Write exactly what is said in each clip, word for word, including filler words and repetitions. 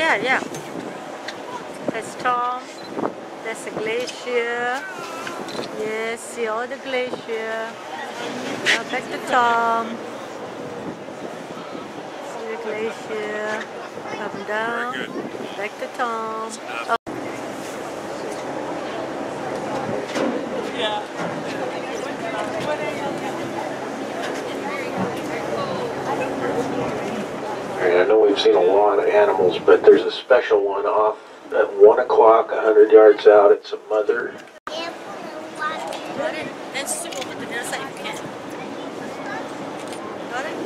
Yeah, yeah. That's Tom. That's the glacier. Yes, see all the glacier. Now back to Tom. See the glacier. Up and down. Back to Tom. Oh. Yeah. I know we've seen a lot of animals, but there's a special one off at one o'clock, a hundred yards out. It's a mother. Got it? Then swim over to the other side if you can. Got it?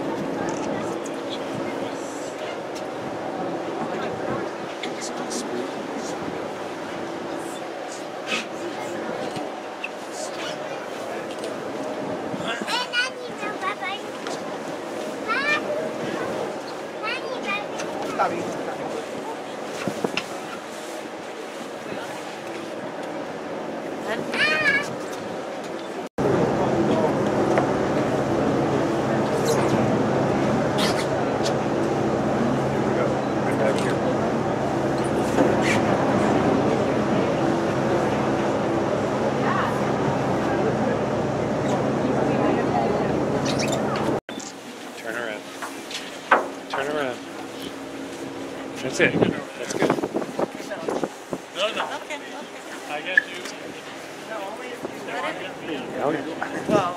Turn around. Turn around. That's it. That's good. No, no. Okay, okay. I got you. Got it? Oh, yeah. Wow.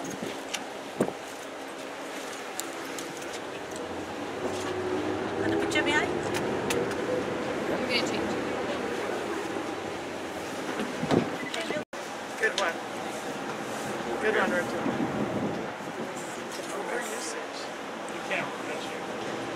Want the picture behind? I'm gonna change. Good one. Good one, Richard. Overusage. You can't touch you.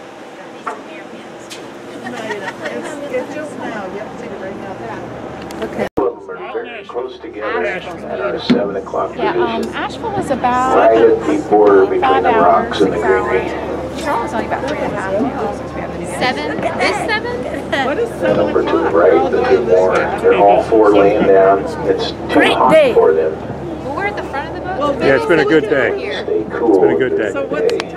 No, you don't. It's, it's just now. You have to take it right now. Okay. Two of them are very close together at our seven o'clock Yeah, um, position. Asheville was about Right at the border between five the hours, rocks and the six greenery. hours. Charles only about three and a half too, since we have the new Seven? This seven? What is And seven over to the o'clock? right, the two more, they're all four laying down. It's too Great hot day. for them. Well, we're at the front of the boat. Well, but yeah, maybe it's been a we'll good do it day. here. Stay cool. It's been a good day. So what's